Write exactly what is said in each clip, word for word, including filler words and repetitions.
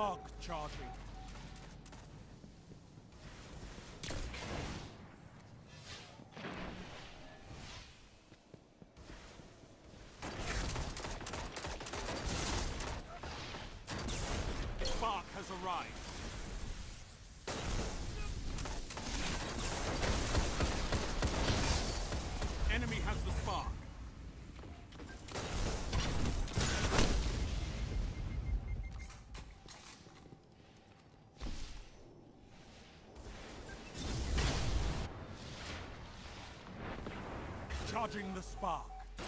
Spark charging. Spark has arrived. Enemy has the spark. Charging the spark.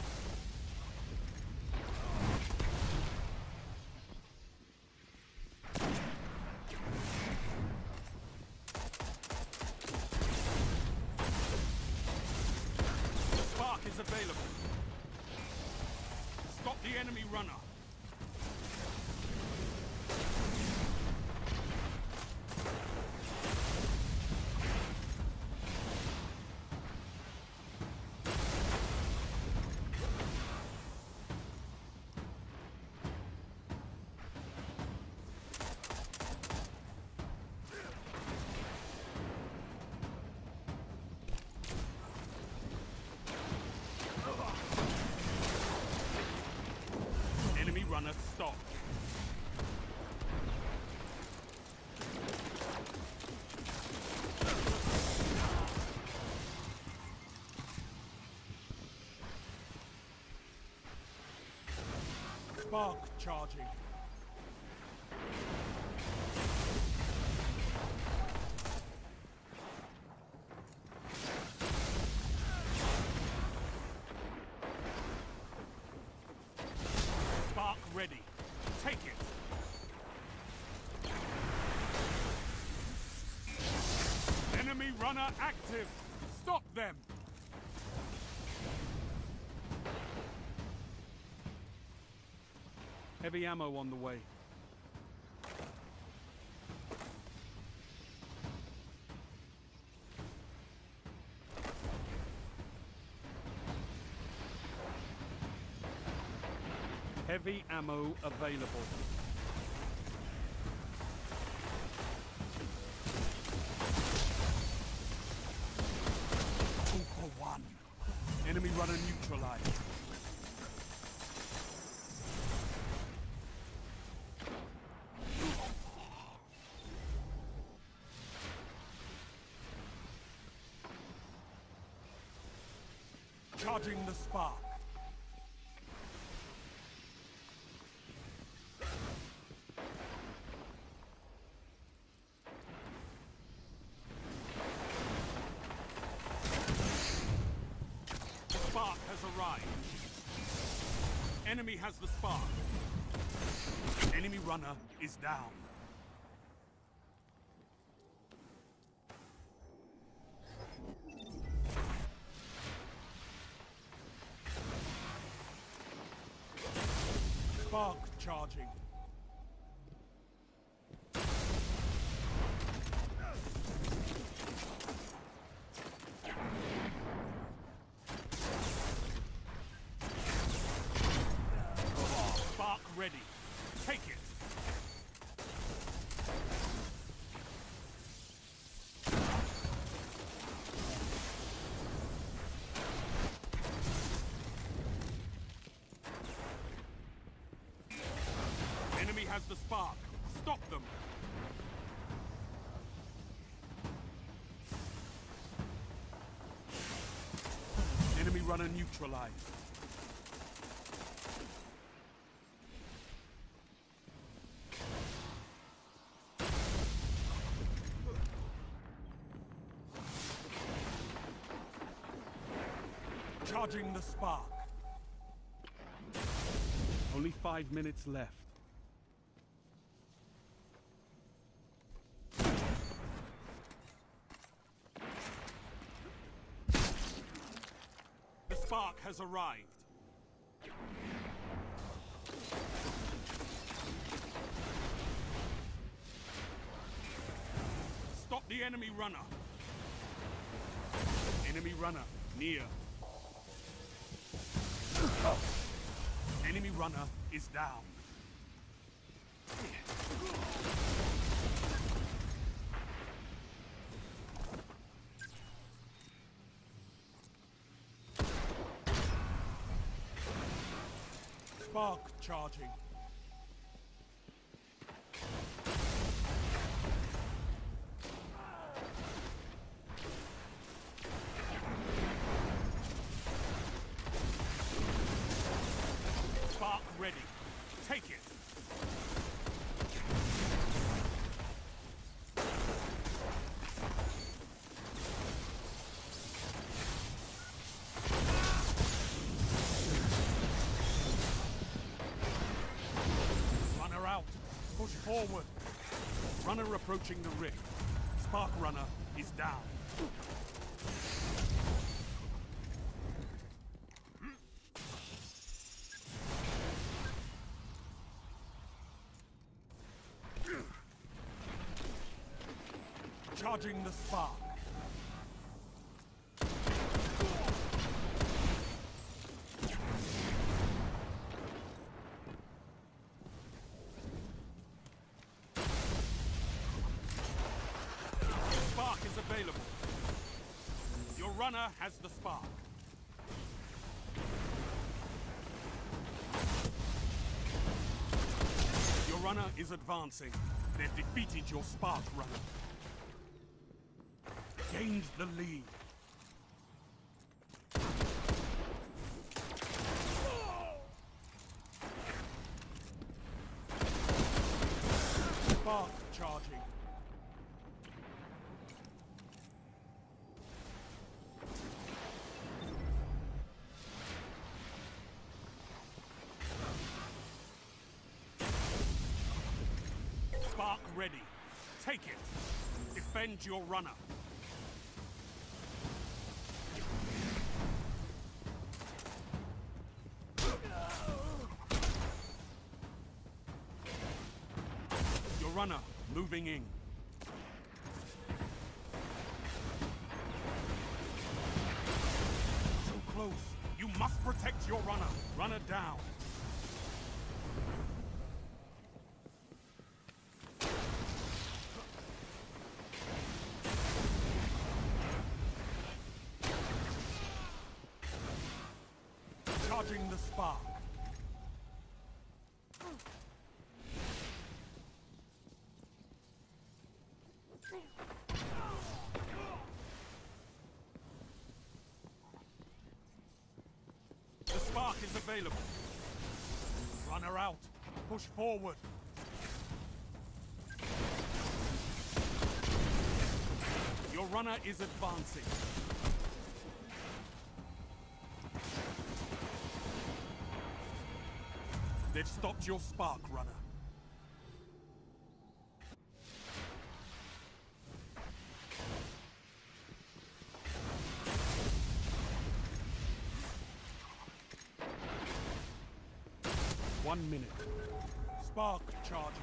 The spark is available. Stop the enemy runner. Enemy runner stopped. Spark charging. Spark ready. Take it. Enemy runner active. Stop them. Heavy ammo on the way. Heavy ammo available. Two for one. Enemy runner neutralized. Charging the spark. The spark has arrived. Enemy has the spark. Enemy runner is down. Spark charging. Spark ready. Take it. Enemy has the spark. Stop them. Enemy runner neutralized. Charging the spark. Only five minutes left. The spark has arrived. Stop the enemy runner. Enemy runner near. Enemy runner is down. Spark charging. Spark ready. Take it. Runner out. Push forward. Runner approaching the rift. Spark runner is down. Charging the spark. Spark is available. Your runner has the spark. Your runner is advancing. They've defeated your spark runner. Gained the lead. Spark charging. Spark ready. Take it. Defend your runner. Your runner moving in. So close. You must protect your runner. Runner down. Charging the spark. The spark is available. Runner out. Push forward. Your runner is advancing. They've stopped your spark runner. One minute. Spark charging.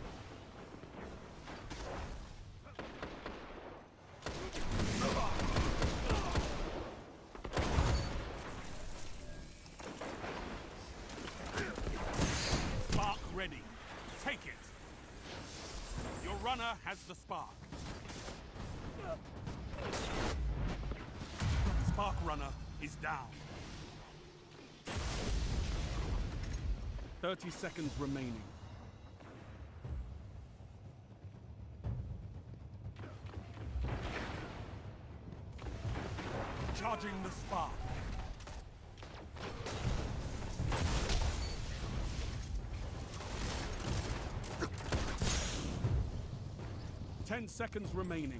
Spark ready. Take it. Your runner has the spark. Spark runner is down. thirty seconds remaining. Charging the spark. Ten seconds remaining.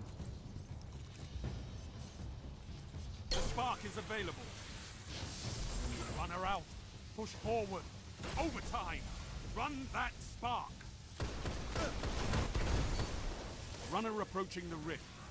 The spark is available. Runner out. Push forward. Overtime! Run that spark! Runner approaching the rift.